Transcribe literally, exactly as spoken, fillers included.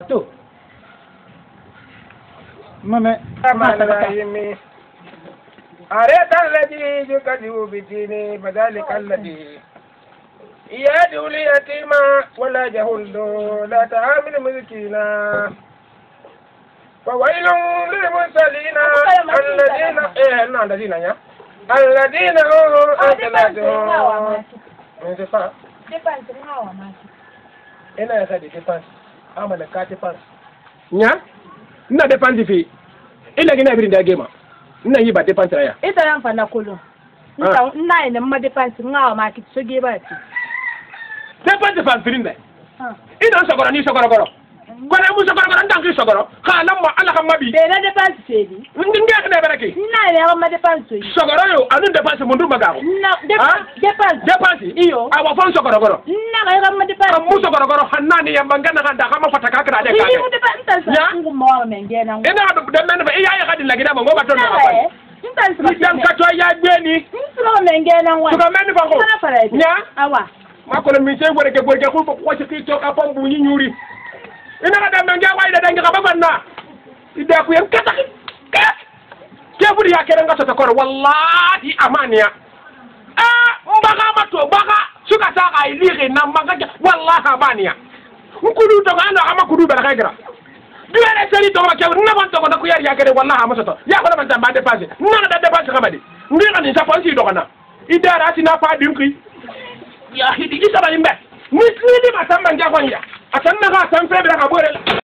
to mame amalahimi areta alladhi yukadibu bidini fadhalika alladhi يدعو اليتيما ولا يهل لا تعامل مسكينا فويل للمرسلين الذين ايه الذين يا الذين أجلدهم دفاع ina ya sa da defense amana ka defense nya ina defense fi ila gina birin da gema ina yi ba defense ya ita yan fa na kullu ina ina ina ma defense ngawa ma ki so ge ba ti defense defense birin da ina so goro ni so goro goro kona mu so goro goro ndan ki so goro ka nan ma ala kan mabi be na defense ce di ndin ga ne barake ina ina ma defense yi so goro yo anun defense mun dum magago na defense defense iyo awa fon so goro goro ina ga ma defense mu so goro goro hannani yamba ngana ga da kama fata ka kra de ka ni mu defense sa ngu mo me ngena ina da men ba iya ya kadin lagida ba ngo ba ton ba ni dan ka to ya gbe ni nsuro me ngena wa to ka men ba ko nya awa ma ko mi sey gore ke gore ke ko ko ci ki to ka pam bu ni ñuri ina ga dem nga way da da nga ba banna ida ku yam kata ka ke buri ya kere nga to ko wallahi amania ah mbaga ma to baga suka ta ga ilire na mbaga wallahi amania nkudu to ga na ama kudu bela kagira duere seri to ma ke na ban to ko ko yar ya kere wallahi ama to ya ko ban tamba dépenser na da dépenser kamadi ngira ni sa fansi do kana idara tina fa dinki ya hidi isa balimbe ni ni di masamba ngakon ya atanna ga san febe ka bore